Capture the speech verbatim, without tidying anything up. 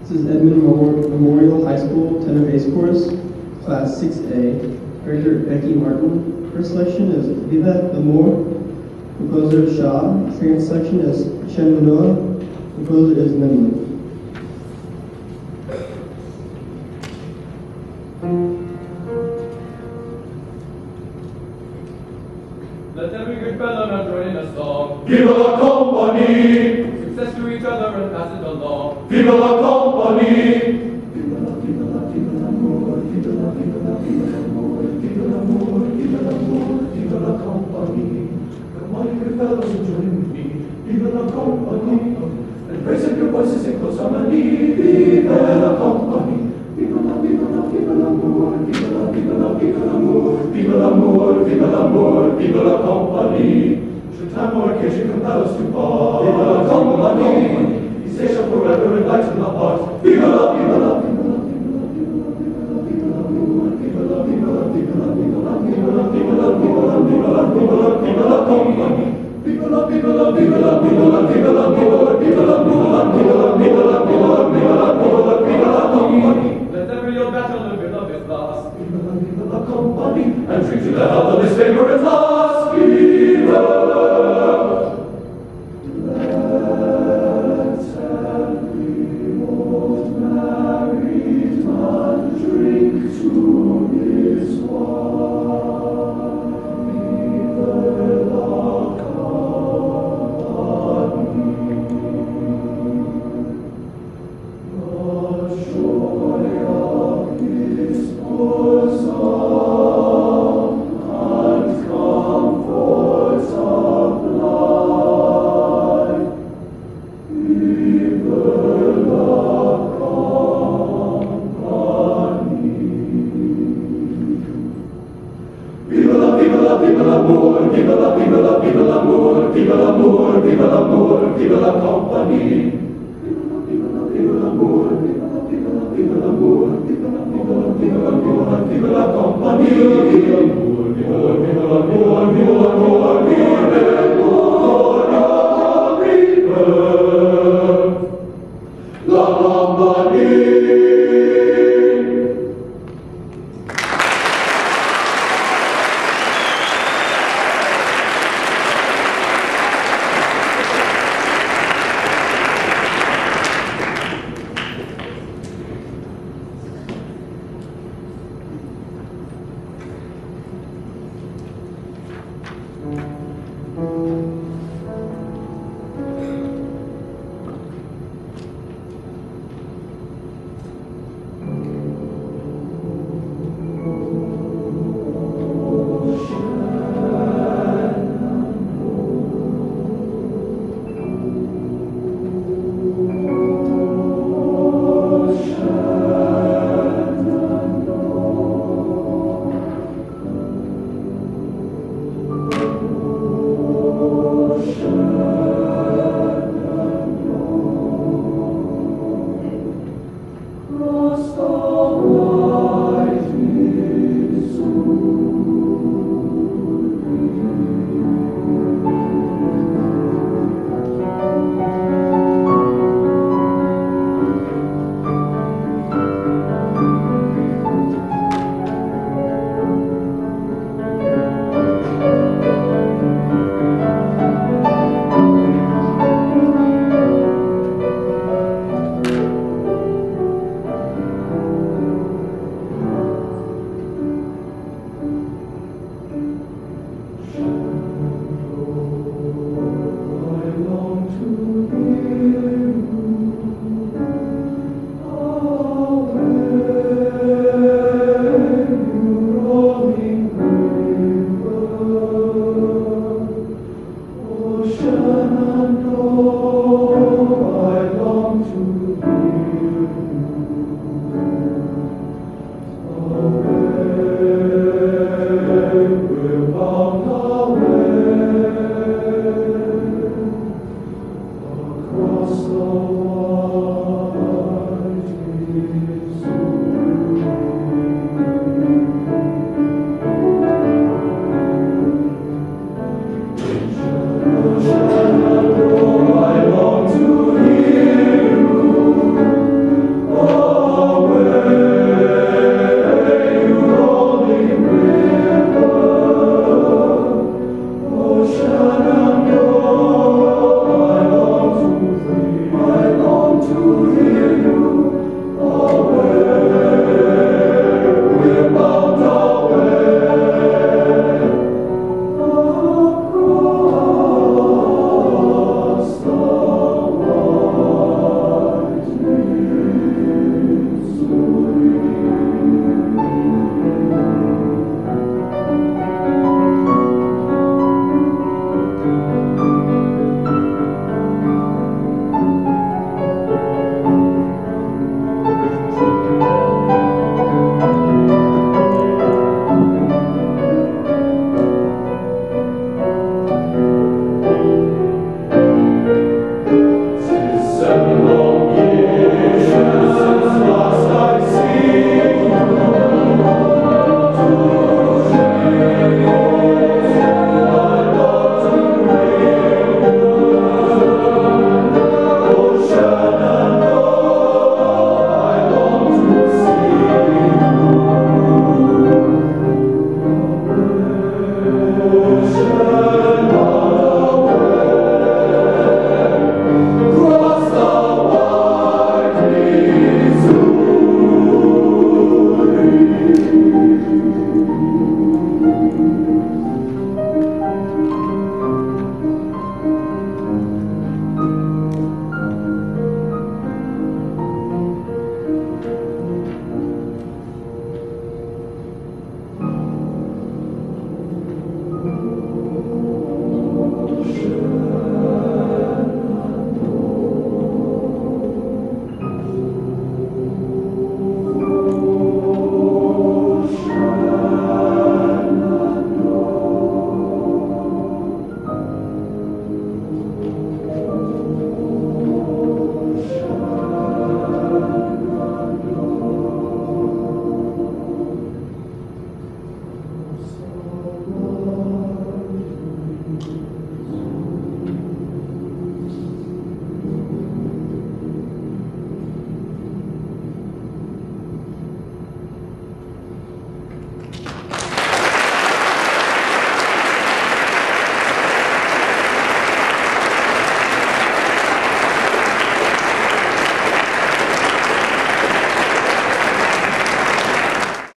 This is Edmond Memorial High School tenor bass chorus, class six A. Director Becky Martin. First selection is Viva L'amour. Composer Shah. Second selection is Shen Manoa. Composer is Edmond. Let every good fellow now join in a song. Viva la compagnie! Success to each other and pass it along. Viva la compagnie! Viva la, viva la, viva l'amour, viva la, viva la, viva l'amour, viva l'amour, viva l'amour, viva la compagnie. Come on, you good fellows, and join with me. Viva la compagnie! And raise up your voices in close harmony. Viva la compagnie! Viva la, viva la, viva l'amour, viva la, viva la, viva l'amour, viva l'amour, viva l'amour, viva la compagnie. Should time or occasion compel us to part, viva la compagnie. He stays up forever and lights in the heart. Viva la, viva la, viva la, viva la, viva la, viva la, viva la, viva la, viva la, viva la, viva la, viva la, viva la, viva la compagnie. Viva la, viva la, viva la, viva la, viva la, viva la, viva la, viva la, viva la, viva la, viva la, viva la, viva la, viva la compagnie. Let every old bachelor live of his last. Viva la, viva la compagnie. And drink to the health of his favorite lass. Viva! Let's every old married man drink to his wife. Viva la compagnie. The joy of his bosom and comforts of life. Viva la compagnie. Viva la, viva la, viva l'amour, viva la, viva la, viva l'amour, viva l'amour, viva l'amour, viva la compagnie. Viva la, viva l'amour, viva la, viva la, viva l'amour, viva la, viva la, viva l'amour, Viva la compagnie. Viva l'amour, viva l'amour, viva l'amour, viva l'amour.